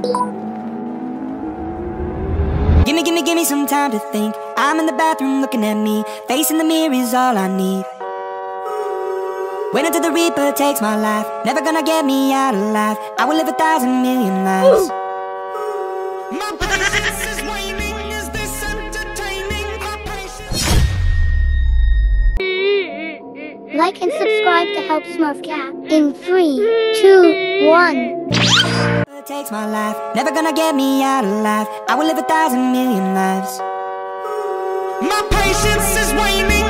Give me some time to think. I'm in the bathroom looking at me. Facing the mirror is all I need. Wait until the Reaper takes my life. Never gonna get me out alive. I will live 1,000 million lives. My patience is waning. Is this entertaining? My patience. Like and subscribe to help Smurfcat. In 3, 2, 1. Takes my life. Never gonna get me out alive. I will live 1,000 million lives. My patience is waning.